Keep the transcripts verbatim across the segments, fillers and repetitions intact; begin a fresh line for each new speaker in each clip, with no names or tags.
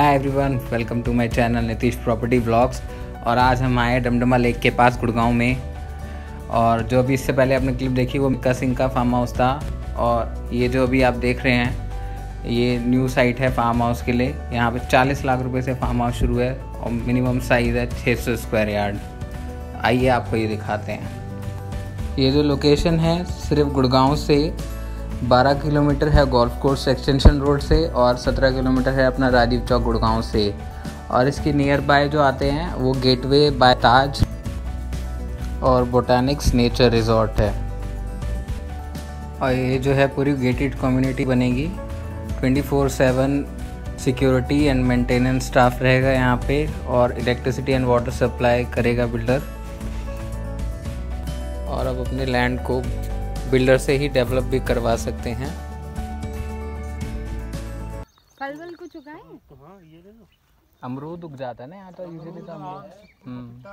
Hi everyone, welcome to my channel Nitish property vlogs. और आज हम आए डमडमा लेक के पास गुड़गांव में। और जो अभी इससे पहले आपने क्लिप देखी वो मिक्का सिंह का फार्म हाउस था। और ये जो अभी आप देख रहे हैं ये न्यू साइट है फार्म हाउस के लिए। यहाँ पे चालीस लाख रुपए से फार्म हाउस शुरू है और मिनिमम साइज़ है छः सौ स्क्वायर यार्ड। आइए आपको ये दिखाते हैं। ये जो लोकेशन है सिर्फ गुड़गांव से बारह किलोमीटर है गोल्फ कोर्स एक्सटेंशन रोड से और सत्रह किलोमीटर है अपना राजीव चौक गुड़गांव से। और इसके नियर बाय जो आते हैं वो गेटवे बाय ताज और बोटानिक्स नेचर रिजॉर्ट है। और ये जो है पूरी गेटेड कम्युनिटी बनेगी। Twenty four seven security and maintenance staff रहेगा यहाँ पे और इलेक्ट्रिसिटी एंड वाटर सप्लाई करेगा बिल्डर। और अब अपने लैंड को बिल्डर से ही डेवलप भी करवा सकते हैं।
फल वल कुछ उगाए?
हाँ, ये देखो अमरूद उग जाता है ना यहाँ तो यूजुअली तो अमरूद। हम्म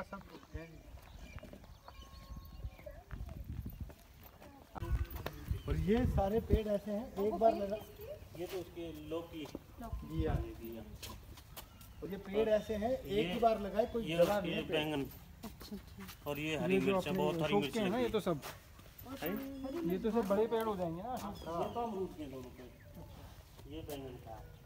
और ये सारे पेड़ ऐसे हैं एक बार लगा,
ये तो उसके लौकी
घिया घिया और ये पेड़ ऐसे हैं एक ही बार लगाए कोई जला नहीं।
बैंगन और ये हरी मिर्च बहुत हरी मिर्च
है ना। ये तो सब ये तो सब बड़े पेड़ हो जाएंगे ना।
ये तो अमरूद के दोनों पेड़, ये बैंगन का